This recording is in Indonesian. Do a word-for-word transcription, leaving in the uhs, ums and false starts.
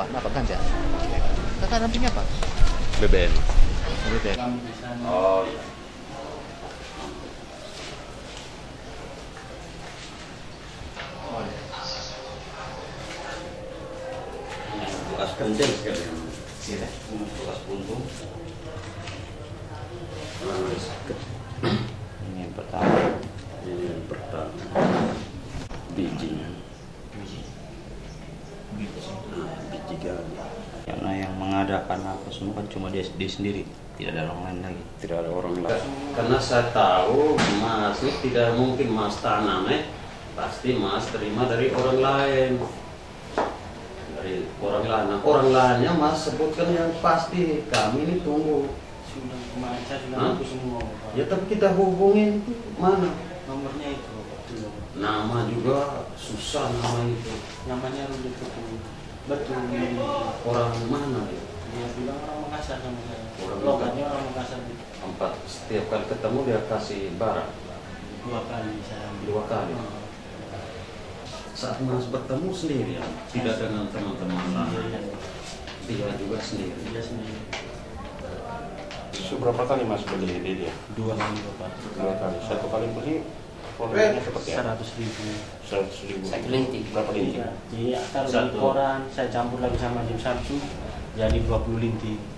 Pak, dapat ganja. Kakak dampingnya apa? B B M. B B M. Oh iya. Bekas kencing sekali. Iya. Bekas buntung. Ini yang pertama. Ini yang pertama. Bijinya. Biji. Nah, biji gali. Karena yang mengadakan apa semua kan cuma dia, dia sendiri, tidak ada orang lain lagi. Tidak ada orang lain. Karena saya tahu Mas ini tidak mungkin Mas tanamnya, pasti Mas terima dari orang lain. Dari orang lain. Nah, orang lainnya Mas sebutkan yang pasti. Kami ini tunggu. Sudah kemarin saya sudah Hah? ngaku semua Pak. Ya tapi kita hubungin itu mana? Nomornya itu Pak. Dulu. Nama juga susah nama itu. Namanya Rudi Putu. Betul. Orang mana ya? Dia bilang orang Makassar sama saya. Orang Logatnya orang Makassar. Empat setiap kali ketemu dia kasih barang Dua kali saya. dua kali. Oh. Saat Mas bertemu sendiri ya, tidak dengan teman-teman lain. Sendirian. Dia juga sendiri. Dia sendiri. Berapa kali Mas beli di dia? Dua kali Pak. Dua kali. Satu kali beli volumenya seperti apa? Seratus ribu. Seratus ribu. Satu linting. Berapa linting? Iya. Jadi taruh di Satu. koran, saya campur lagi sama jam satu, jadi dua puluh linting.